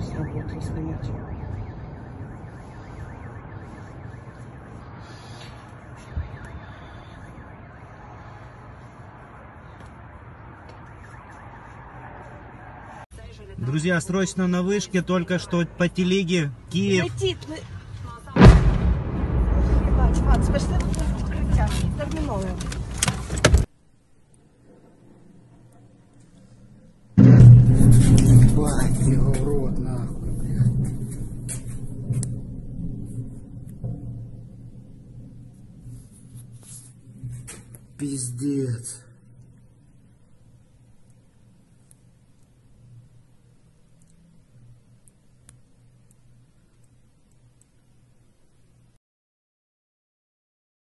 сработал стоять. Друзья, срочно на вышке, только что по телеге Киев. Летит. Бач, пішли в укриття. Терміново. Бать, его в рот, нахуй, блядь. Пиздец.